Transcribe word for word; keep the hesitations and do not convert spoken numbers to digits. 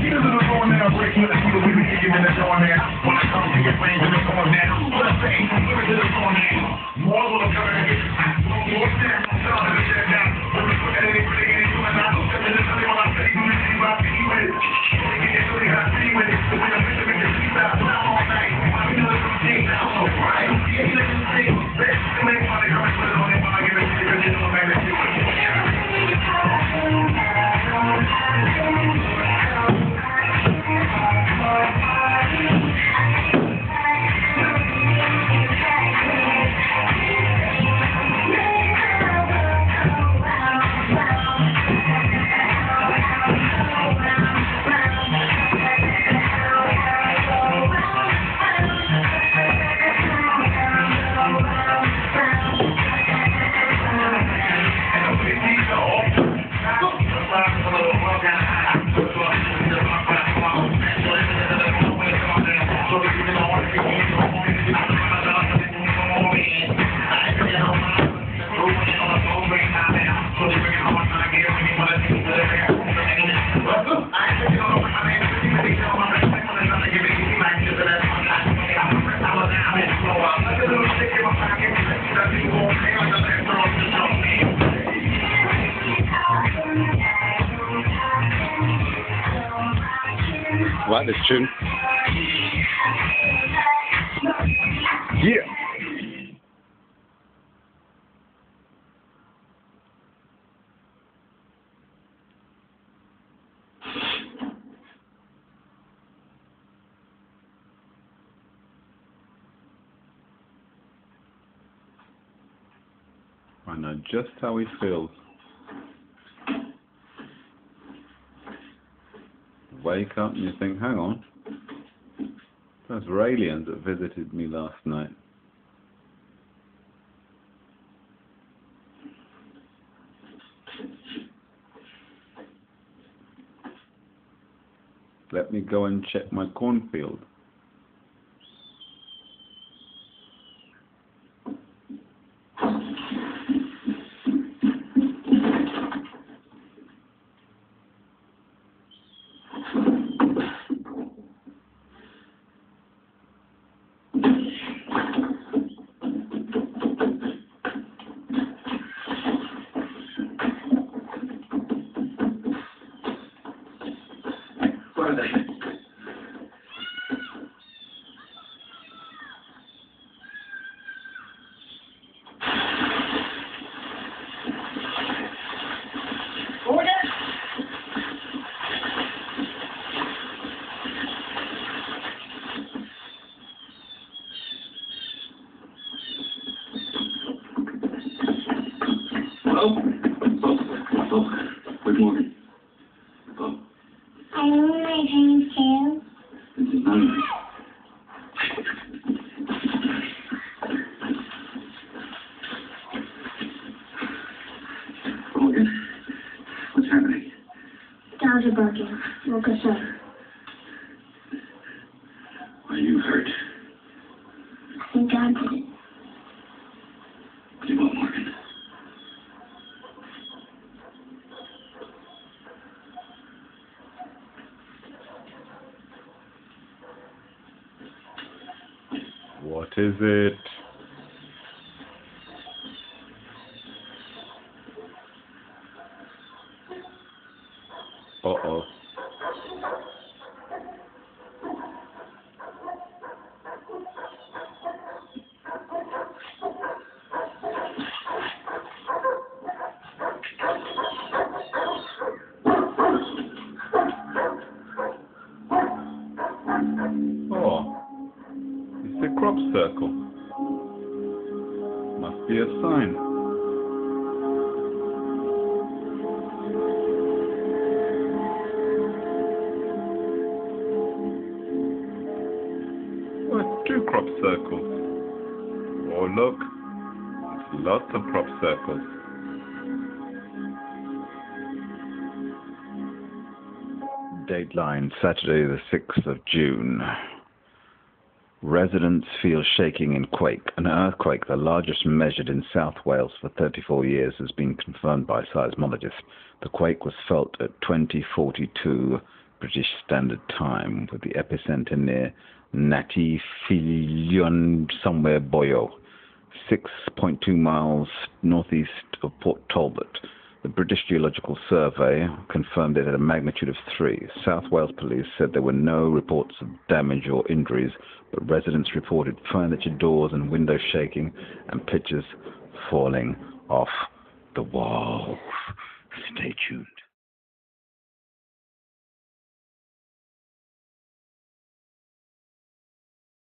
Like this tune. Yeah. I know just how he feels. Wake up and you think, hang on, those were aliens that visited me last night. Let me go and check my cornfield. What are they? Order! Hello? Oh, oh, good morning. Oh. I remember my dreams too. This is not Morgan, what's happening? Dogs are barking. Woke us up. Are you hurt? I think God did it. What do you want, Morgan? What is it? Uh-oh. Oh. It's a crop circle. Must be a sign. Oh, it's two crop circles. Oh, look. It's lots of crop circles. Dateline, Saturday the sixth of June. Residents feel shaking and quake. An earthquake, the largest measured in South Wales for thirty-four years, has been confirmed by seismologists. The quake was felt at twenty forty-two British Standard Time, with the epicenter near Nati Filion, somewhere Boyo, six point two miles northeast of Port Talbot. The British Geological Survey confirmed it at a magnitude of three. South Wales Police said there were no reports of damage or injuries, but residents reported furniture, doors and windows shaking and pictures falling off the walls. Stay tuned.